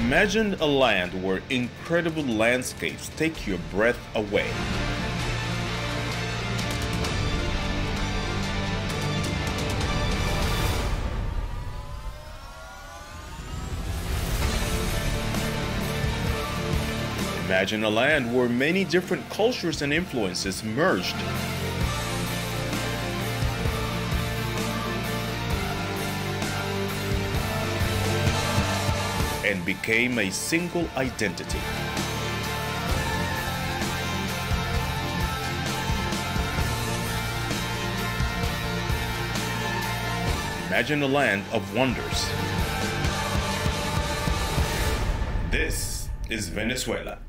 Imagine a land where incredible landscapes take your breath away. Imagine a land where many different cultures and influences merged. And became a single identity. Imagine a land of wonders. This is Venezuela.